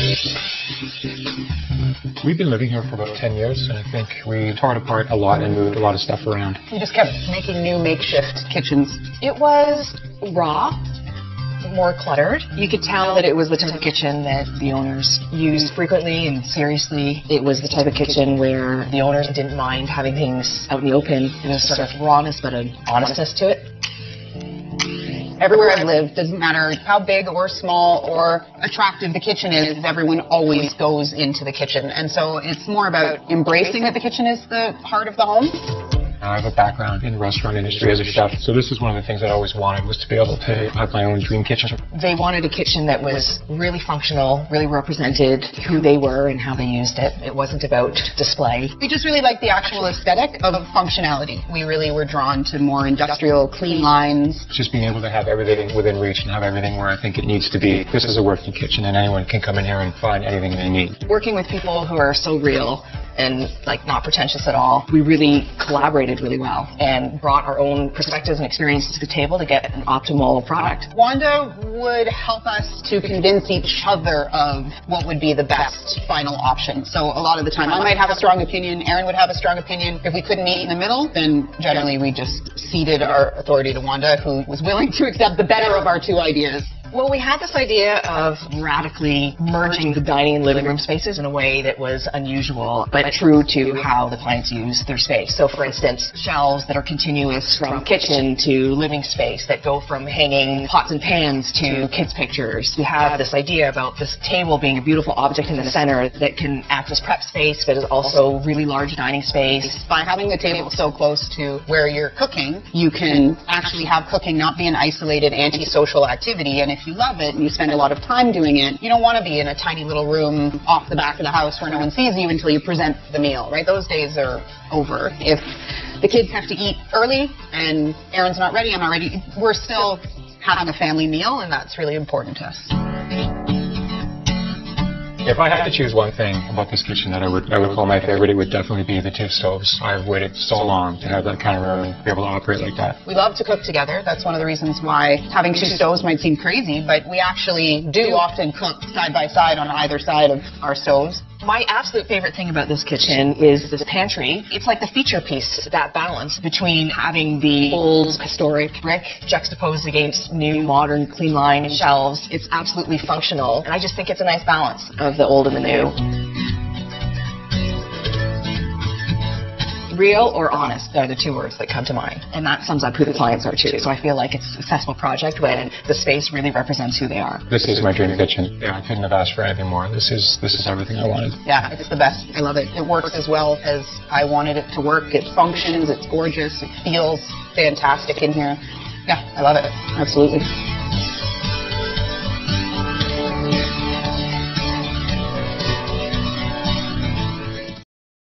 We've been living here for about 10 years, and I think we tore it apart a lot and moved a lot of stuff around. We just kept making new makeshift kitchens. It was raw, more cluttered. You could tell that it was the type of kitchen that the owners used frequently and seriously. It was the type of kitchen where the owners didn't mind having things out in the open. There was sort of rawness, but an honestness to it. Everywhere I've lived, doesn't matter how big or small or attractive the kitchen is, everyone always goes into the kitchen. And so it's more about embracing that the kitchen is the heart of the home. I have a background in the restaurant industry as a chef, so this is one of the things that I always wanted, was to be able to have my own dream kitchen. They wanted a kitchen that was really functional, really represented who they were and how they used it. It wasn't about display. We just really liked the actual aesthetic of functionality. We really were drawn to more industrial, clean lines. Just being able to have everything within reach and have everything where I think it needs to be. This is a working kitchen, and anyone can come in here and find anything they need. Working with people who are so real and not pretentious at all, we really collaborated really well and brought our own perspectives and experiences to the table to get an optimal product. Wanda would help us to convince each other of what would be the best final option. So a lot of the time I might have a strong opinion, Erin would have a strong opinion. If we couldn't meet in the middle, then generally we just ceded our authority to Wanda, who was willing to accept the better of our two ideas. Well, we had this idea of radically merging the dining and living room spaces in a way that was unusual, but true to how the clients use their space. So, for instance, shelves that are continuous from kitchen to living space, that go from hanging pots and pans to kids' pictures. We have this idea about this table being a beautiful object in the center that can act as prep space, but is also really large dining space. By having the table so close to where you're cooking, you can actually have cooking not be an isolated antisocial activity. And if you love it and you spend a lot of time doing it, you don't want to be in a tiny little room off the back of the house where no one sees you until you present the meal, right? Those days are over. If the kids have to eat early and Erin's not ready, I'm not ready, we're still having a family meal, and that's really important to us. If I had to choose one thing about this kitchen that I would call my favorite, it would definitely be the two stoves. I've waited so long to have that kind of room and be able to operate like that. We love to cook together. That's one of the reasons why having two stoves might seem crazy, but we actually do often cook side by side on either side of our stoves. My absolute favorite thing about this kitchen is this pantry. It's like the feature piece, that balance between having the old historic brick juxtaposed against new modern clean line shelves. It's absolutely functional, and I just think it's a nice balance of the old and the new. Real or honest are the two words that come to mind, and that sums up who the clients are too. So I feel like it's a successful project when the space really represents who they are. This is my dream kitchen. Yeah, I couldn't have asked for anything more. This is everything I wanted. Yeah, it's the best. I love it. It works as well as I wanted it to work. It functions. It's gorgeous. It feels fantastic in here. Yeah, I love it. Absolutely.